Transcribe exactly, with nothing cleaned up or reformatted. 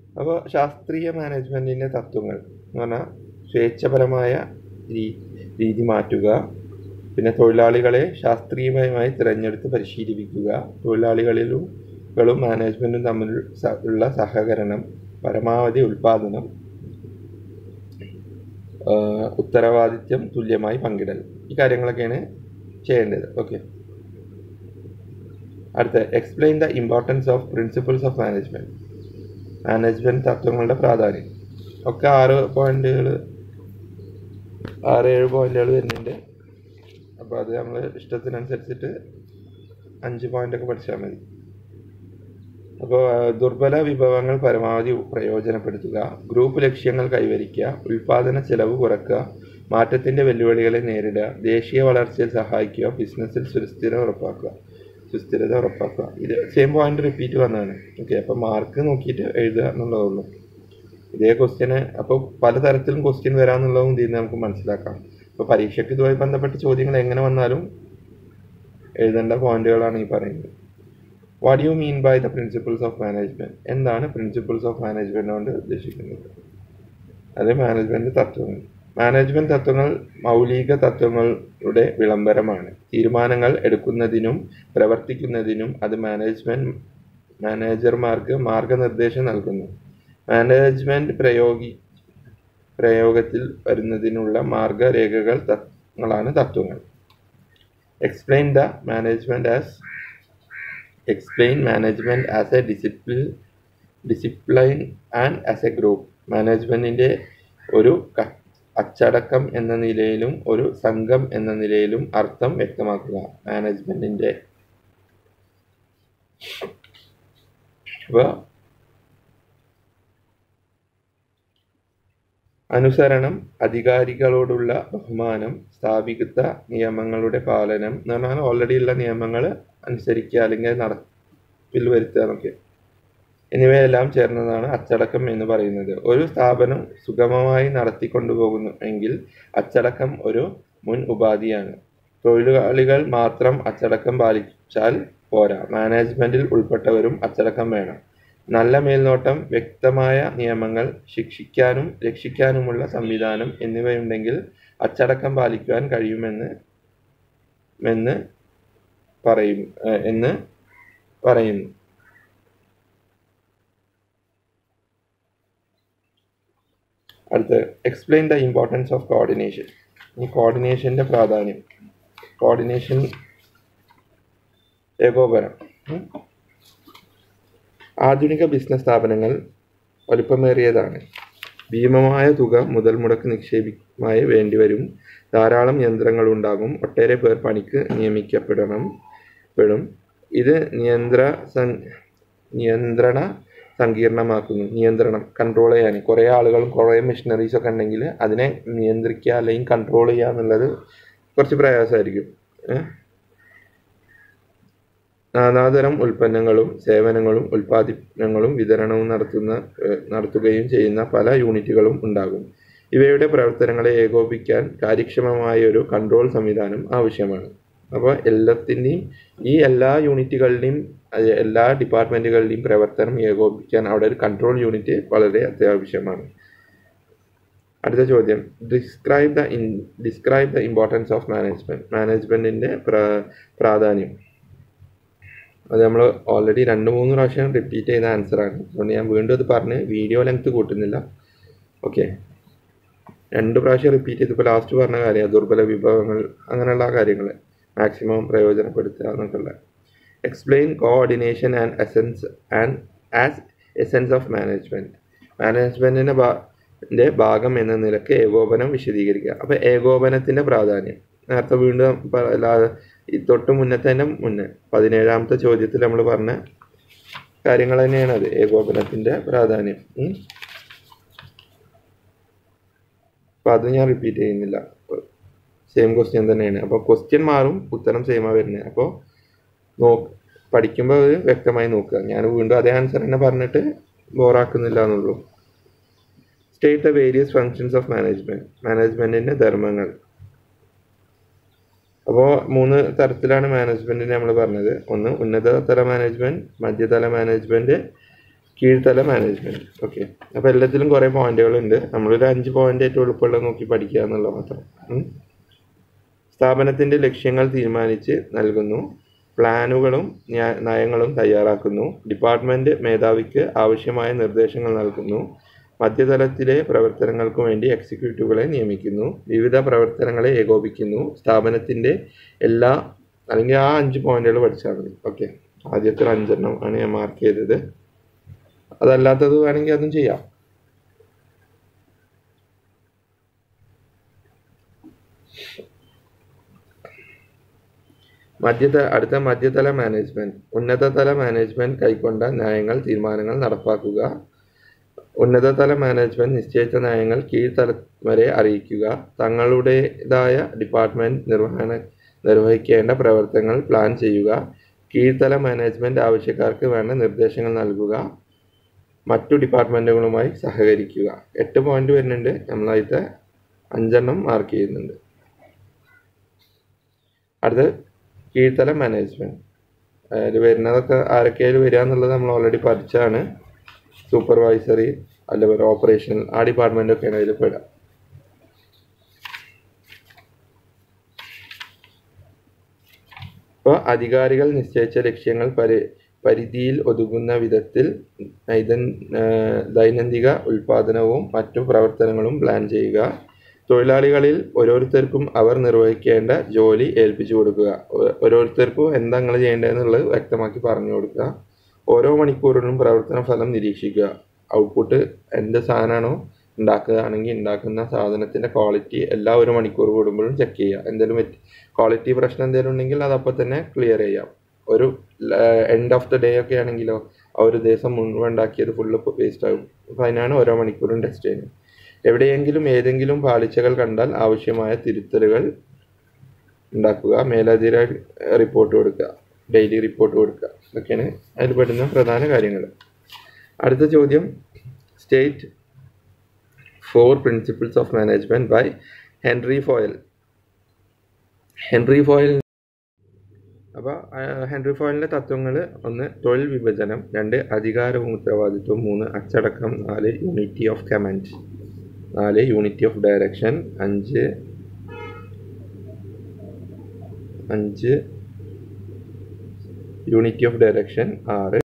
അപ്പോൾ ശാസ്ത്രീയ മാനേജ്മെൻറ്റിൻ്റെ തത്വങ്ങൾ എന്ന് പറഞ്ഞാൽ സ്വേച്ഛപരമായ രീതി മാറ്റുക, പിന്നെ തൊഴിലാളികളെ ശാസ്ത്രീയമായി തിരഞ്ഞെടുത്ത് പരിശീലിപ്പിക്കുക, തൊഴിലാളികളിലും കളും മാനേജ്മെൻറ്റും തമ്മിൽ ഉള്ള സഹകരണം, പരമാവധി ഉൽപ്പാദനം, ഉത്തരവാദിത്യം തുല്യമായി പങ്കിടൽ, ഈ കാര്യങ്ങളൊക്കെയാണ് ചെയ്യേണ്ടത്. ഓക്കെ. അടുത്ത explain the importance of principles of management. Management തത്വങ്ങളുടെ പ്രാധാന്യം. ഒക്കെ ആറ് പോയിന്റുകൾ ആറ് ഏഴ് പോയിന്റുകൾ വരുന്നുണ്ട്. അപ്പോൾ അത് നമ്മൾ ഇഷ്ടത്തിനനുസരിച്ചിട്ട് അഞ്ച് പോയിൻ്റൊക്കെ പഠിച്ചാൽ മതി. അപ്പോൾ ദുർബല വിഭവങ്ങൾ പരമാവധി പ്രയോജനപ്പെടുത്തുക, ഗ്രൂപ്പ് ലക്ഷ്യങ്ങൾ കൈവരിക്കുക, ഉൽപ്പാദന ചെലവ് കുറയ്ക്കുക, മാറ്റത്തിൻ്റെ വെല്ലുവിളികളെ നേരിടുക, ദേശീയ വളർച്ചയിൽ സഹായിക്കുക, ബിസിനസ്സിൽ സുസ്ഥിരത ഉറപ്പാക്കുക സുസ്ഥിരത ഉറപ്പാക്കുക ഇത് സെയിം പോയിന്റ് റിപ്പീറ്റ് വന്നതാണ്. ഓക്കെ. അപ്പോൾ മാർക്ക് നോക്കിയിട്ട് എഴുതുക എന്നുള്ളതുള്ളൂ. ഇതേ ക്വസ്റ്റ്യന് അപ്പോൾ പലതരത്തിലും ക്വസ്റ്റ്യൻ വരാമെന്നുള്ളതും ഇതിൽ നിന്ന് നമുക്ക് മനസ്സിലാക്കാം. അപ്പോൾ പരീക്ഷയ്ക്ക് ഇതുമായി ബന്ധപ്പെട്ട ചോദ്യങ്ങൾ എങ്ങനെ വന്നാലും എഴുതേണ്ട പോയിന്റുകളാണ് ഈ പറയുന്നത്. What you mean by the principles of management? എന്താണ് പ്രിൻസിപ്പിൾസ് ഓഫ് മാനേജ്മെൻറ്റ് കൊണ്ട് ഉദ്ദേശിക്കുന്നത്? അത് മാനേജ്മെൻറ്റ് തത്വങ്ങൾ. മാനേജ്മെൻറ്റ് തത്വങ്ങൾ മൗലിക തത്വങ്ങളുടെ വിളംബരമാണ്. തീരുമാനങ്ങൾ എടുക്കുന്നതിനും പ്രവർത്തിക്കുന്നതിനും അത് മാനേജ്മെൻറ്റ് മാനേജർമാർക്ക് മാർഗനിർദ്ദേശം നൽകുന്നു. മാനേജ്മെൻറ്റ് പ്രയോഗി പ്രയോഗത്തിൽ വരുന്നതിനുള്ള മാർഗരേഖകൾ തത്വങ്ങളാണ് തത്വങ്ങൾ. Explain the management as explain management as a discipline discipline and as a group. മാനേജ്മെൻറ്റിൻ്റെ ഒരു അച്ചടക്കം എന്ന നിലയിലും ഒരു സംഘം എന്ന നിലയിലും അർത്ഥം വ്യക്തമാക്കുക. മാനേജ്മെൻറ്റിൻ്റെ അപ്പോൾ അനുസരണം, അധികാരികളോടുള്ള ബഹുമാനം, സ്ഥാപിത നിയമങ്ങളുടെ പാലനം എന്ന് പറഞ്ഞാൽ ഓൾറെഡി ഉള്ള നിയമങ്ങൾ അനുസരിക്കുക അല്ലെങ്കിൽ നടപ്പിൽ വരുത്തുക എന്നൊക്കെ, എന്നിവയെല്ലാം ചേർന്നതാണ് അച്ചടക്കം എന്ന് പറയുന്നത്. ഒരു സ്ഥാപനം സുഗമമായി നടത്തിക്കൊണ്ടുപോകുന്നു എങ്കിൽ അച്ചടക്കം ഒരു മുൻ ഉപാധിയാണ്. തൊഴിലാളികൾ മാത്രം അച്ചടക്കം പാലിച്ചാൽ പോരാ, മാനേജ്മെൻറ്റിൽ ഉൾപ്പെട്ടവരും അച്ചടക്കം വേണം. നല്ല മേൽനോട്ടം, വ്യക്തമായ നിയമങ്ങൾ, ശിക്ഷിക്കാനും രക്ഷിക്കാനുമുള്ള സംവിധാനം എന്നിവയുണ്ടെങ്കിൽ അച്ചടക്കം പാലിക്കുവാൻ കഴിയുമെന്ന് എന്ന് പറയും എന്ന് പറയുന്നു. അടുത്ത് explain the importance of coordination. ഈ കോർഡിനേഷൻ്റെ പ്രാധാന്യം. കോർഡിനേഷൻ ഏകോപനം. ആധുനിക ബിസിനസ് സ്ഥാപനങ്ങൾ വലുപ്പമേറിയതാണ്. ഭീമമായ തുക മുതൽ മുടക്ക് നിക്ഷേപമായി വേണ്ടിവരും. ധാരാളം യന്ത്രങ്ങളുണ്ടാകും. ഒട്ടേറെ പേർ പണിക്ക് നിയമിക്കപ്പെടണം പെടും ഇത് നിയന്ത്ര നിയന്ത്രണ സങ്കീർണമാക്കുന്നു. നിയന്ത്രണം കൺട്രോൾ ചെയ്യാൻ കുറേ ആളുകളും കുറേ മെഷീനറീസൊക്കെ ഉണ്ടെങ്കിൽ അതിനെ നിയന്ത്രിക്കുക അല്ലെങ്കിൽ കൺട്രോൾ ചെയ്യുക എന്നുള്ളത് കുറച്ച് പ്രയാസമായിരിക്കും. നാനാതരം ഉൽപ്പന്നങ്ങളും സേവനങ്ങളും ഉൽപ്പാദനങ്ങളും വിതരണവും നടത്തുന്ന നടത്തുകയും ചെയ്യുന്ന പല യൂണിറ്റുകളും ഉണ്ടാകും. ഇവയുടെ പ്രവർത്തനങ്ങളെ ഏകോപിപ്പിക്കാൻ കാര്യക്ഷമമായ ഒരു കൺട്രോൾ സംവിധാനം ആവശ്യമാണ്. അപ്പോൾ എല്ലാത്തിൻ്റെയും ഈ എല്ലാ യൂണിറ്റുകളുടെയും എല്ലാ ഡിപ്പാർട്ട്മെൻറ്റുകളുടെയും പ്രവർത്തനം ഏകോപിപ്പിക്കാൻ അവിടെ ഒരു കൺട്രോൾ യൂണിറ്റ് വളരെ അത്യാവശ്യമാണ്. അടുത്ത ചോദ്യം, describe the in describe the importance of management. മാനേജ്മെൻറ്റിൻ്റെ പ്രാധാന്യം. അത് നമ്മൾ ഓൾറെഡി രണ്ട് മൂന്ന് പ്രാവശ്യം റിപ്പീറ്റ് ചെയ്ത ആൻസറാണ്. അതുകൊണ്ട് ഞാൻ വീണ്ടും അത് പറഞ്ഞ് വീഡിയോ ലെങ്ത് കൂട്ടുന്നില്ല. ഓക്കെ, രണ്ട് പ്രാവശ്യം റിപ്പീറ്റ് ചെയ്തപ്പോൾ ലാസ്റ്റ് പറഞ്ഞ കാര്യം ദുർബല വിഭവങ്ങൾ അങ്ങനെയുള്ള കാര്യങ്ങൾ മാക്സിമം പ്രയോജനപ്പെടുത്തുക എന്നൊക്കെയുള്ള. Explain coordination and essence and as essence of management. മാനേജ്മെൻറ്റിൻ്റെ ഭാ ഭാഗം എന്ന നിലക്ക് ഏകോപനം വിശദീകരിക്കുക. അപ്പോൾ ഏകോപനത്തിൻ്റെ പ്രാധാന്യം നേരത്തെ വീണ്ടും തൊട്ട് മുന്നത്തെ മുന്നേ പതിനേഴാമത്തെ ചോദ്യത്തിൽ നമ്മൾ പറഞ്ഞ കാര്യങ്ങൾ തന്നെയാണ് അത്, ഏകോപനത്തിൻ്റെ പ്രാധാന്യം. അപ്പോൾ അത് ഞാൻ റിപ്പീറ്റ് ചെയ്യുന്നില്ല, സെയിം ക്വസ്റ്റ്യൻ തന്നെയാണ്. അപ്പോൾ ക്വസ്റ്റ്യൻ മാറും, ഉത്തരം സെയിമാണ് വരുന്നത്. അപ്പോൾ നോ പഠിക്കുമ്പോൾ അത് വ്യക്തമായി നോക്കുക. ഞാൻ വീണ്ടും അതേ ആൻസർ തന്നെ പറഞ്ഞിട്ട് ബോറാക്കുന്നില്ല എന്നുള്ളൂ. State the various functions of management. മാനേജ്മെൻറ്റിൻ്റെ ധർമ്മങ്ങൾ. അപ്പോൾ മൂന്ന് തരത്തിലാണ് മാനേജ്മെൻറ്റിനെ നമ്മൾ പറഞ്ഞത്. ഒന്ന് ഉന്നതതല മാനേജ്മെൻറ്റ്, മധ്യതല മാനേജ്മെൻറ്റ്, കീഴ്തല മാനേജ്മെൻറ്റ്. ഓക്കെ, അപ്പോൾ എല്ലാത്തിലും കുറേ പോയിന്റുകളുണ്ട്. നമ്മളൊരു അഞ്ച് പോയിന്റ് ഏറ്റവും എളുപ്പമുള്ളത് നോക്കി പഠിക്കുക എന്നുള്ളത് മാത്രം. സ്ഥാപനത്തിൻ്റെ ലക്ഷ്യങ്ങൾ തീരുമാനിച്ച് നൽകുന്നു. പ്ലാനുകളും നയങ്ങളും തയ്യാറാക്കുന്നു. ഡിപ്പാർട്ട്മെൻറ്റ് മേധാവിക്ക് ആവശ്യമായ നിർദ്ദേശങ്ങൾ നൽകുന്നു. മധ്യതലത്തിലെ പ്രവർത്തനങ്ങൾക്ക് വേണ്ടി എക്സിക്യൂട്ടീവുകളെ നിയമിക്കുന്നു. വിവിധ പ്രവർത്തനങ്ങളെ ഏകോപിക്കുന്നു. സ്ഥാപനത്തിൻ്റെ എല്ലാ അല്ലെങ്കിൽ ആ അഞ്ച് പോയിന്റുകൾ പഠിച്ചാൽ മതി. ഓക്കെ, ആദ്യത്തെ അഞ്ചെണ്ണം ആണ് ഞാൻ മാർക്ക് ചെയ്തത്. അതല്ലാത്തത് വേണമെങ്കിൽ അതും ചെയ്യാം. മധ്യത അടുത്ത മധ്യതല മാനേജ്മെന്റ്. ഉന്നതതല മാനേജ്മെന്റ് കൈക്കൊണ്ട നയങ്ങൾ തീരുമാനങ്ങൾ നടപ്പാക്കുക. ഉന്നതതല മാനേജ്മെന്റ് നിശ്ചയിച്ച നയങ്ങൾ കീഴ്തലം വരെ അറിയിക്കുക. തങ്ങളുടേതായ ഡിപ്പാർട്ട്മെന്റ് നിർവഹണ നിർവഹിക്കേണ്ട പ്രവർത്തനങ്ങൾ പ്ലാൻ ചെയ്യുക. കീഴ്തല മാനേജ്മെന്റ് ആവശ്യക്കാർക്ക് വേണ്ട നിർദ്ദേശങ്ങൾ നൽകുക. മറ്റു ഡിപ്പാർട്ട്മെന്റുകളുമായി സഹകരിക്കുക. എട്ട് പോയിന്റ് വരുന്നുണ്ട്. നമ്മളായിട്ട് അഞ്ചെണ്ണം മാർക്ക് ചെയ്യുന്നുണ്ട്. അടുത്ത് കീഴ്തല മാനേജ്മെന്റ്. അതിൽ വരുന്നതൊക്കെ ആരൊക്കെയായാലും വരിക എന്നുള്ളത് നമ്മൾ ഓൾറെഡി പഠിച്ചാണ്. സൂപ്പർവൈസറി അല്ലെങ്കിൽ ഓപ്പറേഷണൽ ആ ഡിപ്പാർട്ട്മെന്റൊക്കെയാണ് അതിൽ പെടുക. അപ്പോൾ അധികാരികൾ നിശ്ചയിച്ച ലക്ഷ്യങ്ങൾ പരി പരിധിയിൽ ഒതുങ്ങുന്ന വിധത്തിൽ ദൈനംദിന ഉൽപാദനവും മറ്റു പ്രവർത്തനങ്ങളും പ്ലാൻ ചെയ്യുക. തൊഴിലാളികളിൽ ഓരോരുത്തർക്കും അവർ നിർവഹിക്കേണ്ട ജോലി ഏൽപ്പിച്ചു കൊടുക്കുക. ഓരോരുത്തർക്കും എന്താ നിങ്ങൾ ചെയ്യേണ്ടതെന്നുള്ളത് വ്യക്തമാക്കി പറഞ്ഞു കൊടുക്കുക. ഓരോ മണിക്കൂറിലും പ്രവർത്തന ഫലം നിരീക്ഷിക്കുക. ഔട്ട്പുട്ട് എന്ത് സാധനമാണോ ഉണ്ടാക്കുകയാണെങ്കിൽ ഉണ്ടാക്കുന്ന സാധനത്തിൻ്റെ ക്വാളിറ്റി എല്ലാ ഒരു മണിക്കൂർ കൂടുമ്പോഴും ചെക്ക് ചെയ്യുക. എന്തെങ്കിലും ക്വാളിറ്റി പ്രശ്നം എന്തെങ്കിലും ഉണ്ടെങ്കിൽ അതപ്പോൾ തന്നെ ക്ലിയർ ചെയ്യാം. ഒരു എൻഡ് ഓഫ് ദ ഡേ ഒക്കെ ആണെങ്കിലോ ആ ഒരു ദിവസം മുഴുവൻ ഉണ്ടാക്കിയത് ഫുള്ള് വേസ്റ്റ് ആകും. അപ്പോൾ അതിനാണ് ഓരോ മണിക്കൂറും ടെസ്റ്റ് ചെയ്യുന്നത്. എവിടെയെങ്കിലും ഏതെങ്കിലും പാളിച്ചകൾ കണ്ടാൽ ആവശ്യമായ തിരുത്തലുകൾ ഉണ്ടാക്കുക. മേലധികാരി റിപ്പോർട്ട് കൊടുക്കുക. ഡെയിലി റിപ്പോർട്ട് കൊടുക്കുക. ഇതൊക്കെയാണ് അതിൽ പെടുന്ന പ്രധാന കാര്യങ്ങൾ. അടുത്ത ചോദ്യം, state four principles of management by Henri Fayol. Henri Fayol അപ്പോൾ ഹെൻറി ഫോയലിൻ്റെ തത്വങ്ങൾ: ഒന്ന്, തൊഴിൽ വിഭജനം; രണ്ട്, അധികാരവും ഉത്തരവാദിത്വം; മൂന്ന്, അച്ചടക്കം; നാല്, യൂണിറ്റി ഓഫ് കമാൻഡ്; നാല്, യൂണിറ്റി ഓഫ് ഡയറക്ഷൻ; അഞ്ച് അഞ്ച് യൂണിറ്റി ഓഫ് ഡയറക്ഷൻ; ആറ്